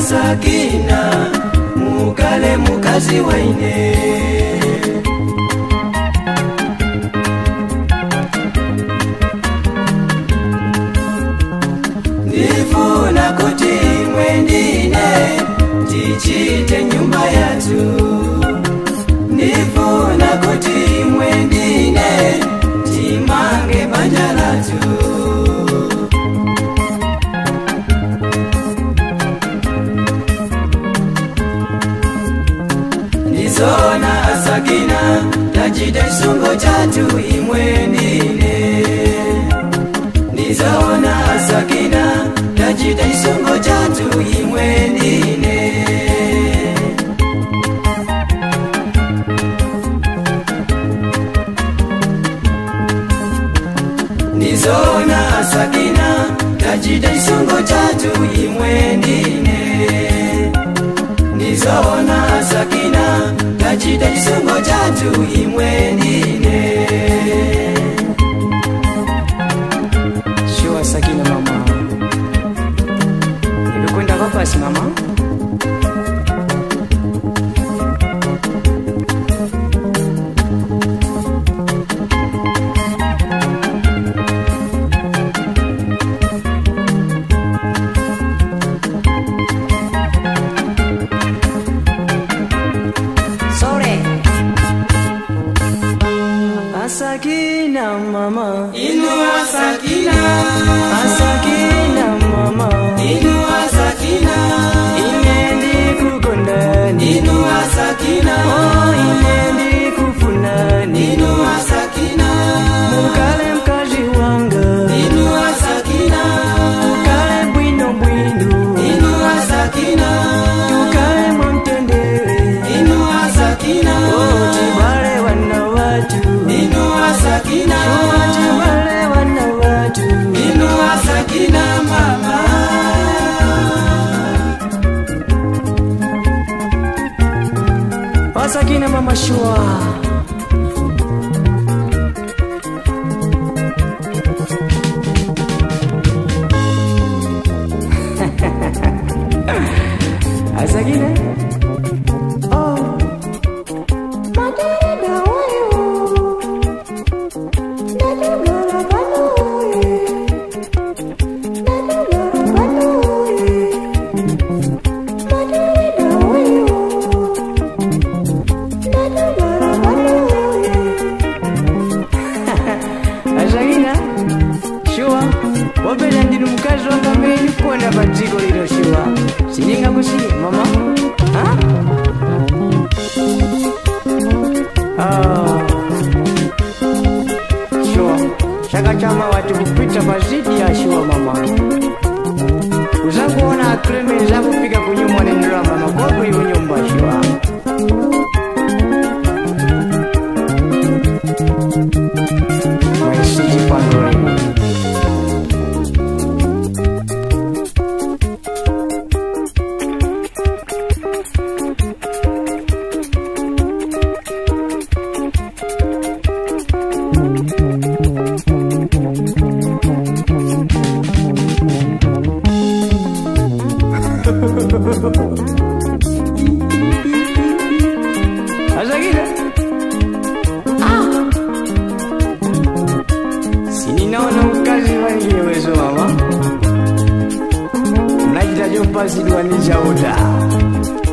Sakina mukale mukazi waine nifuna kuti mwendine tichite nyumba yatu nifuna kuti mwendine timange banja latu Nizona Sakina tajide sungo chatu imwendine Nizona Sakina tajide sungo chatu imwendine Nizona Sakina tajide sungo chatu imwendine Nizona Sakina tajida isungo chatu imwendine Shua Sakina mama Nimekwenda kwa pasi mama Sakina mama Inua Sakina Sakina mama Inua Sakina Inendi kukondani Inua Sakina Oh inendi kufunani Inua Sakina Mukale mkaji wanga Inua Sakina Mukale bwino bwino Inua Sakina Tukale mwamtendere Inua Sakina Oh tibale wana watu Inua Sakina Wale wana watu Inua Sakina mama Wa Sakina mama Shua Sakina Oh Madara Wapenda ndinu mkazi wanga meni kuona batiko lilo Shua Sininga kusi mama Ha? Shua Shaka chama watu kupita mazidi ya Shua mama Uzangu wana akreme zangu pika kunyumwa nendura mama Kwa kulivu nyumba Shua Maisiji pandori Sakina Sininaona mkazi wengine wezo mama Mnajita jompa siduanisha uta